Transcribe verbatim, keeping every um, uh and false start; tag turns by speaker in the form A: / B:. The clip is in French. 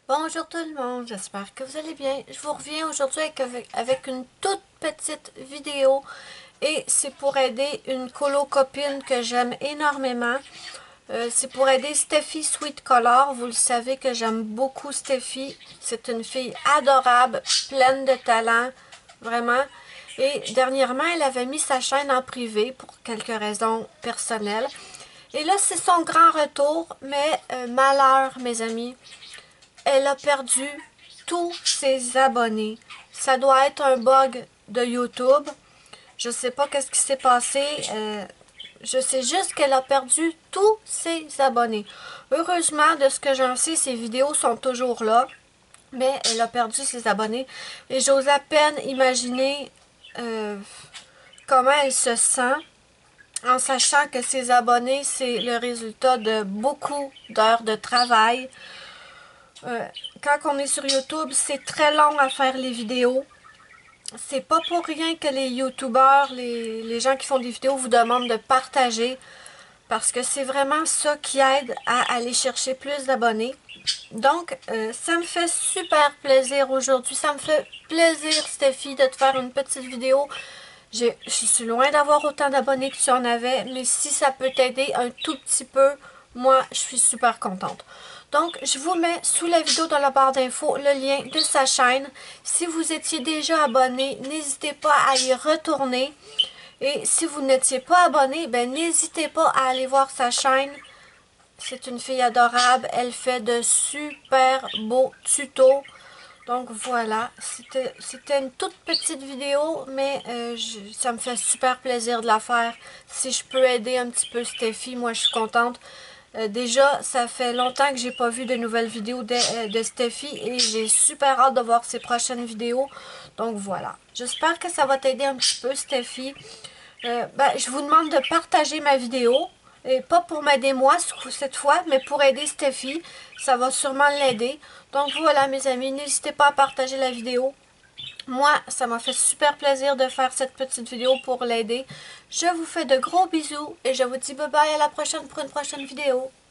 A: Bonjour tout le monde, j'espère que vous allez bien. Je vous reviens aujourd'hui avec, avec une toute petite vidéo et c'est pour aider une colo-copine que j'aime énormément. Euh, c'est pour aider Steffi Sweet Color. Vous le savez que j'aime beaucoup Steffi. C'est une fille adorable, pleine de talent, vraiment. Et dernièrement, elle avait mis sa chaîne en privé pour quelques raisons personnelles. Et là, c'est son grand retour, mais euh, malheur, mes amis. Elle a perdu tous ses abonnés. Ça doit être un bug de YouTube. Je sais pas qu'est-ce qui s'est passé. Euh, je sais juste qu'elle a perdu tous ses abonnés. Heureusement, de ce que j'en sais, ses vidéos sont toujours là. Mais elle a perdu ses abonnés. Et j'ose à peine imaginer euh, comment elle se sent en sachant que ses abonnés, c'est le résultat de beaucoup d'heures de travail. Euh, quand on est sur YouTube, c'est très long à faire les vidéos. C'est pas pour rien que les YouTubeurs, les, les gens qui font des vidéos vous demandent de partager. Parce que c'est vraiment ça qui aide à aller chercher plus d'abonnés. Donc, euh, ça me fait super plaisir aujourd'hui. Ça me fait plaisir, Steffi, de te faire une petite vidéo. Je suis loin d'avoir autant d'abonnés que tu en avais. Mais si ça peut t'aider un tout petit peu, moi, je suis super contente. Donc, je vous mets sous la vidéo dans la barre d'infos le lien de sa chaîne. Si vous étiez déjà abonné, n'hésitez pas à y retourner. Et si vous n'étiez pas abonné, ben n'hésitez pas à aller voir sa chaîne. C'est une fille adorable. Elle fait de super beaux tutos. Donc voilà, c'était c'était une toute petite vidéo, mais euh, je, ça me fait super plaisir de la faire. Si je peux aider un petit peu Steffi, moi je suis contente. Euh, déjà, ça fait longtemps que j'ai pas vu de nouvelles vidéos de, euh, de Steffi et j'ai super hâte de voir ses prochaines vidéos. Donc voilà, j'espère que ça va t'aider un petit peu Steffi. Euh, ben, je vous demande de partager ma vidéo. Et pas pour m'aider moi cette fois, mais pour aider Steffi. Ça va sûrement l'aider. Donc voilà mes amis, n'hésitez pas à partager la vidéo. Moi, ça m'a fait super plaisir de faire cette petite vidéo pour l'aider. Je vous fais de gros bisous et je vous dis bye bye à la prochaine pour une prochaine vidéo.